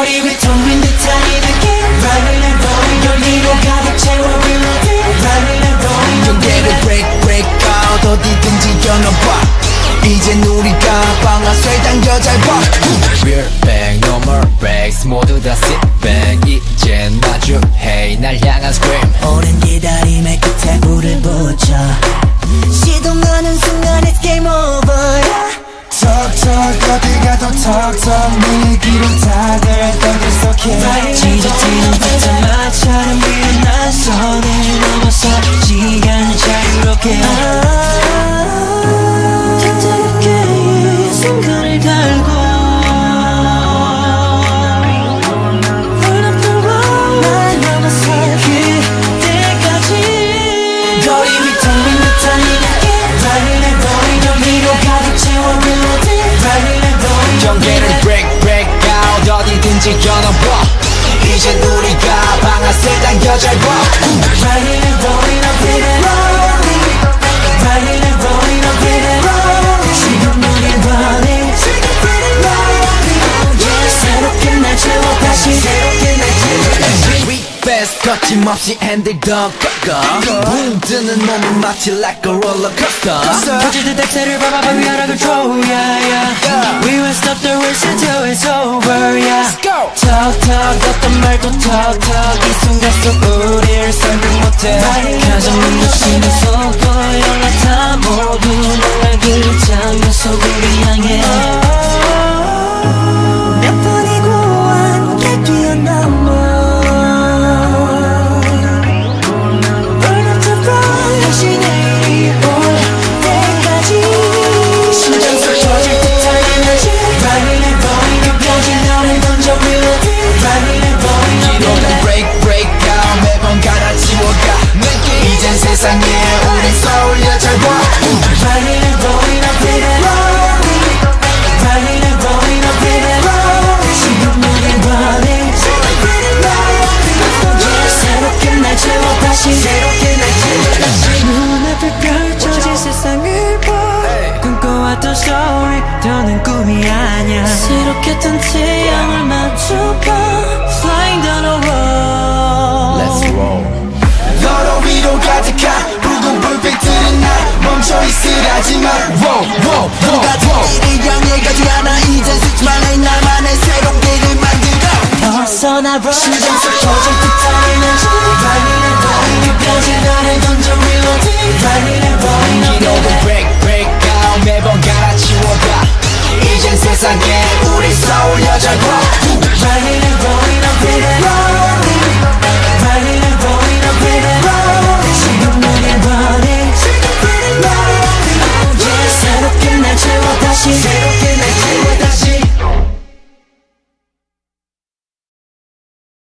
거리 위 텅빈 듯한 이 느낌 Ridin and rolling 열기로 가득 채워 reloading Ridin and rolling 경계를 break out 어디든지 겨눠봐 이젠 우리가 방아쇠 당겨 잘 봐 We're back, no more breaks 모두 다 sit back 이젠 마주해 날 향한 scream 오랜 기다림의 끝에 불을 붙여 시동하는 순간 it's game over 턱턱 어디 가도 턱턱 네 귀로 다들 떠들 속해 찢어지는 듯한 마찰은 비는 난 선을 넘어서 시간을 자유롭게 순간을 달고 Burn up the road 날 넘어서 그때까지 거리 위 텅빈 듯한 이 느낌 Ridin and rolling 열기로 가득 채워 reloading Ridin and rolling 경계를 break out 어디든지 겨눠봐 이젠 우리가 방아쇠 당겨 잘 봐 Ridin and rolling up in and rolling Ridin and rolling up in and rolling 지금 우린 running 새롭게 날 채워 다시 새롭게 날 채워 We fast 거침없이 핸들 더 꺾어 붕 뜨는 몸은 마치 like a roller coaster 터질 듯 엑셀을 밟아봐 we out of control yeah yeah We won't stop the race until it's over yeah Let's go 턱턱 어떤 말도 턱턱 이 순간 속 우리를 설명 못해 가장 눈부시는 속도 연락다 모두 날개를 장면서 우리 향해 몇 번이고 함께 뛰어넘어 Burn up the road 다시 내일이 올 때까지 심장 속 터질 듯한 에너지 Ridin and rolling 끝까지 너를 던져 reloading Ridin and rolling 기록은 break out 매번 갈아치워가 이젠 세상에 우린 서울여 잘 봐 Ridin and rolling up in and rolling Ridin and rolling up in and rolling 지금 우린 running 새롭게 날 채워 다시 새롭게 날 채워 다시 눈앞에 펼쳐진 세상을 봐 꿈꿔왔던 story 더는 꿈이 아니야 새롭게 뜬 태양을 맞춰봐 Flying down the road Let's roll 너로 위로 가득한 붉은 불빛들은 날 멈춰 있으라지만 누가 뒤를 향해 가지 않아 이젠 스치만해 나만의 새로운 길을 만들어 벗어나 심장 속 터질 듯한 에너지 Ridin and rolling 끝까지 나를 던져 reloading Ridin and rolling 기록은 break out 매번 갈아치워가 이젠 세상에 우리 서울 여자 봐 Ridin and rolling up in and rolling Ridin and rolling up in and rolling 지금 우린 running 새롭게 날 채워 다시